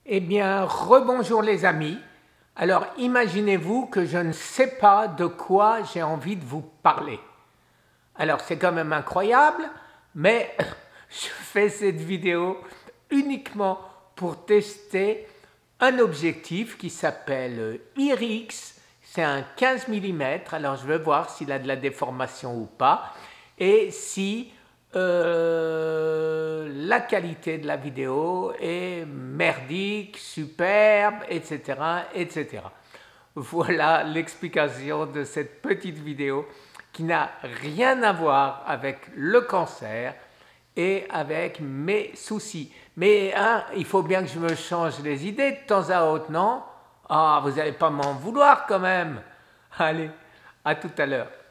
Eh bien, rebonjour les amis. Alors, imaginez-vous que je ne sais pas de quoi j'ai envie de vous parler. Alors, c'est quand même incroyable, mais je fais cette vidéo uniquement pour tester un objectif qui s'appelle IRIX. C'est un 15 mm, alors je vais voir s'il a de la déformation ou pas, et si la qualité de la vidéo est merdique, superbe, etc., etc. Voilà l'explication de cette petite vidéo qui n'a rien à voir avec le cancer et avec mes soucis. Mais hein, il faut bien que je me change les idées de temps à autre, non? Ah, vous n'allez pas m'en vouloir quand même. Allez, à tout à l'heure.